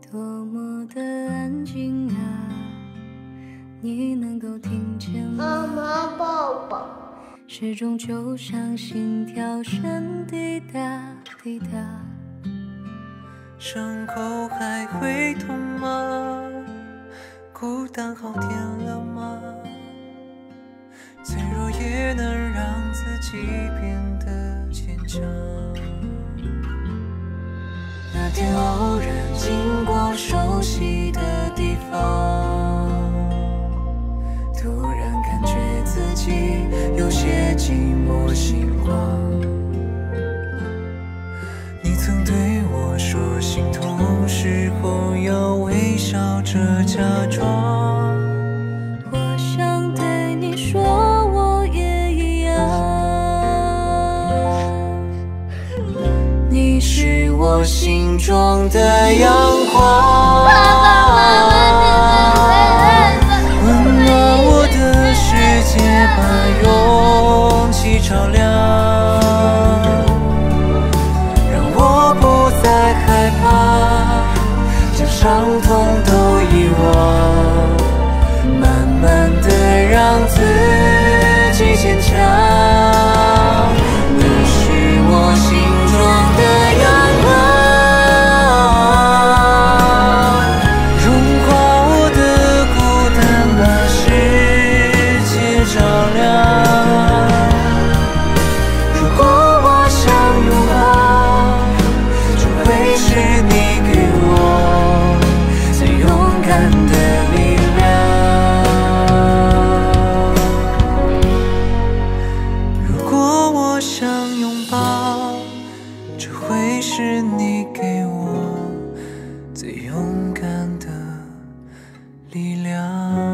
多么的安静啊，你能够听见吗？ 妈妈抱抱。 始终就像心跳声滴答滴答。 伤口还会痛吗？孤单好点了吗？脆弱也能让自己变得坚强。那天偶然经过熟悉的地方，突然感觉自己有些寂寞心慌。你曾对我说，心痛时候要微笑着假装。 我想对你说，我也一样。 你是我心中的阳光，温暖我的世界，把勇气照亮，让我不再害怕，将伤痛都遗忘，慢慢地让自己坚强。你是我心中的阳光，融化我的孤单，把世界照亮。如果我想拥抱，就会是你给我最勇敢的力量。如果我想拥抱，这会是你给我最勇敢的力量。